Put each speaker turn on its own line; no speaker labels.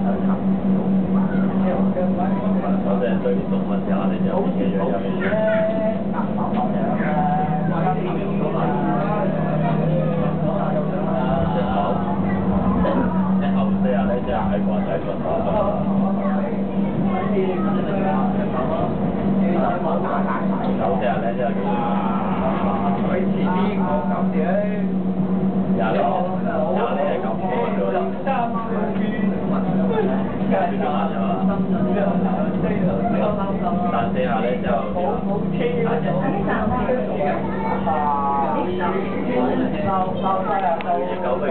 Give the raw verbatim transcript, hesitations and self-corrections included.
我哋對啲動物有你就嘅樣有嘅。隻牛，隻牛四啊，呢隻係掛仔個頭。九隻呢隻叫。佢遲啲講九隻。廿呢，廿呢係咁多咗。但四下咧就九個月。